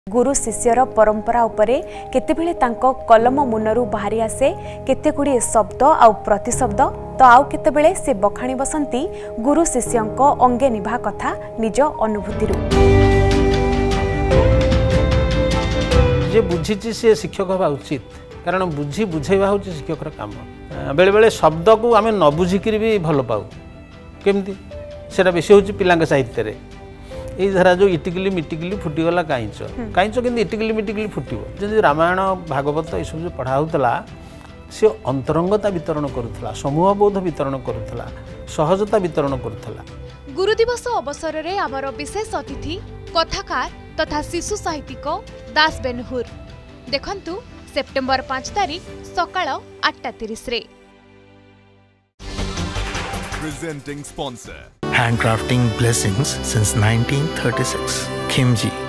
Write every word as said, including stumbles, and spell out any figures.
गुरु शिष्यर परंपरा उपरे केतेबेले तांको कलम मुनरू बाहरी आसे केते गुडी शब्द आउ प्रतिशब्द तो आउ केतेबेले से बखाणी बसंती गुरु शिष्यंको अंगे निभा कथा निज अनुभूतिरु जे बुझीची से शिक्षक हवा उचित कारण बुझी बुझेवा हूँ शिक्षक काम बेले बेले शब्द को आम न बुझिकी भी भल पाऊ केमती सेटा बेसी हूँ पिला साहित्य ये धारा जो इटिकली मिटिकली फुटीगला कईच कईच कि इटिकली मिटिकली फुटब जब रामायण भागवत ये सब जो पढ़ा होता सी अंतरंगता वितरण करुला समूह बोध वितरण करुला सहजता वितरण करुला। गुरु दिवस अवसर में आमर विशेष अतिथि कथाकार तथा शिशु साहित्यिक दास बेनहुर देखंतु सेप्टेम्बर पाँच तारीख सकाळ आठटा तीस रे। Presenting sponsor. Handcrafting blessings since nineteen thirty-six. Kimji.